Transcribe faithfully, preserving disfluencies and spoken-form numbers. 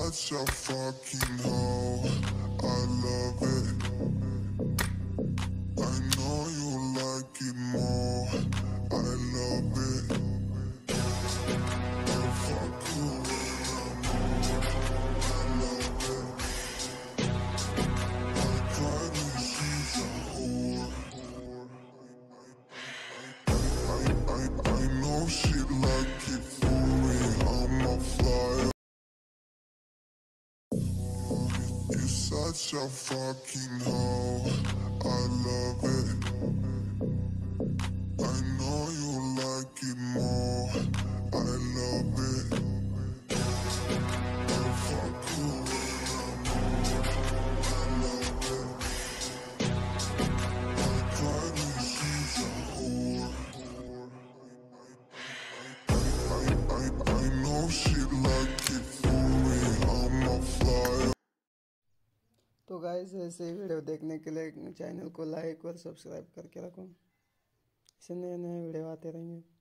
such a fucking hoe. I love it. I know you like it more. I love it. I fuck you when I'm old. I love it. I cry when she's a whore. I, I, I know she like it for me. I'm a flyer. You're such a fucking hoe. I love it. I know you like it more. I love it. I fuck you when I'm old. I love it. I cry when she's a whore. I, I, I know she like it for me. I'm a flyer. तो guys ऐसे video देखने के लिए channel को like और subscribe करके रखो। इससे नए नए वीडियो आते रहेंगे।